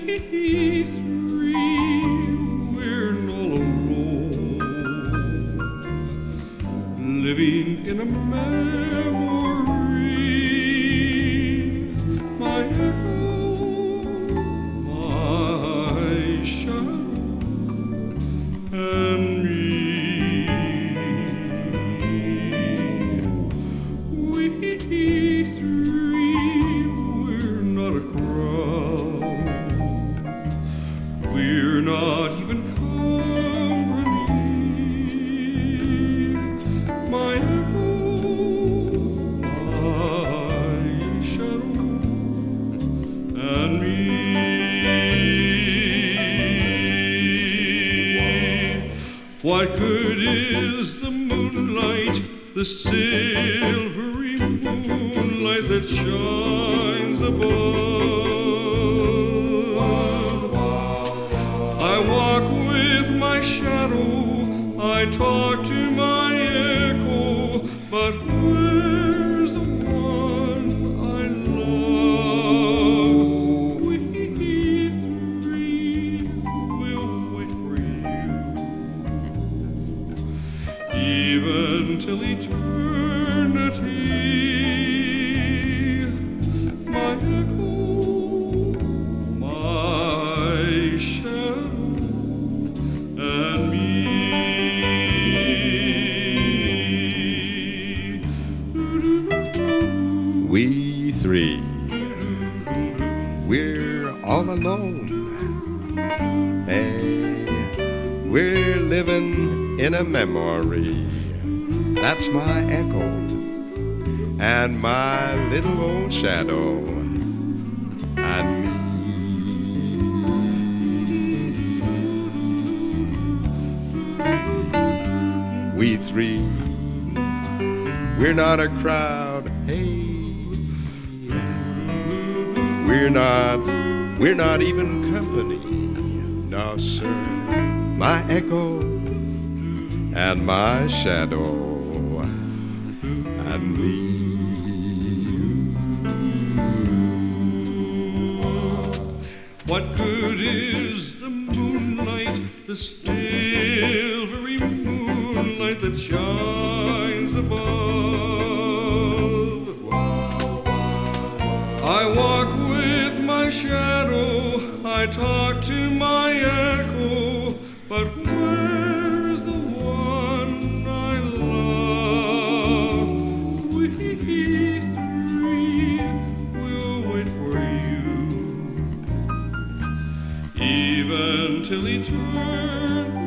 we're all alone, living in a memory. My echo, my shadow, and me. We three, we're not a crowd. We're not even company. My echo, my shadow, and me. What good is the moonlight, the silvery moonlight that shines above? I walk with my shadow, I talk to my echo, but where's the one I love? We three will wait for you, even till eternity. My echo, my shadow, and me. We three, we're all alone. Hey, we're living in a memory. That's my echo and my little old shadow and me. We three, we're not a crowd. Hey, we're not even company. No, sir. My echo and my shadow and me. What good is the moonlight, the silvery moonlight that shines above? I walk with my shadow, I talk to my echo, but where's the one I love? We three will wait for you, even till eternity.